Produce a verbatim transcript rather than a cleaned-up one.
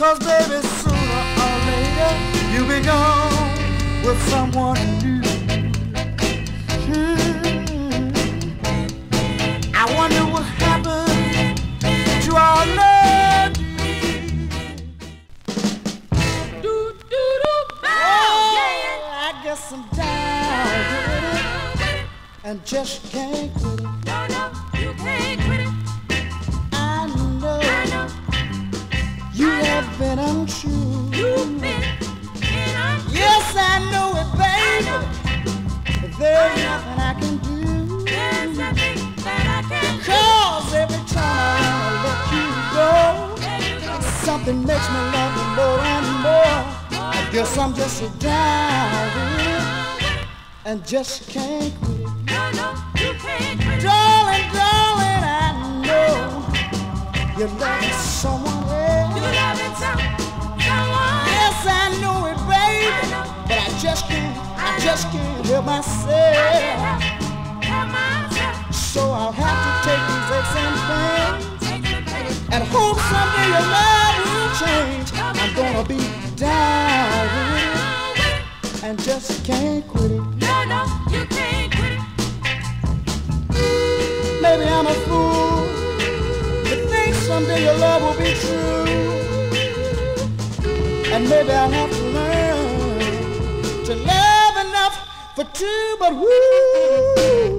'cause baby, sooner or later you'll be gone with someone new. Hmm. I wonder what happened to our love. Do, do, do, Oh, yeah. I guess I'm down with it and just can't quit it. No, no, you can't quit it. I know, I know you have been untrue. you've been and I'm Yes, I know it, baby. But there's nothing I can do. there's nothing that I can do. 'Cause every time I wanna let you go, There you go. something makes me love you more and more. I guess I'm just so down with it and just can't quit it. No, no, you can't quit it. Darling, darling, I know you're loving someone else. You loving some, someone. Yes, I know it, baby, but I just can't, I just can't help myself. Help myself. So I'll have to take these aches and pains Take the pain. and hope someday your love will change. I'm gonna be down with it and just can't quit it. No, no, you can't quit it. Maybe I'm a fool to think someday your love will be true, and maybe I'll have to learn to love enough for two, but woo.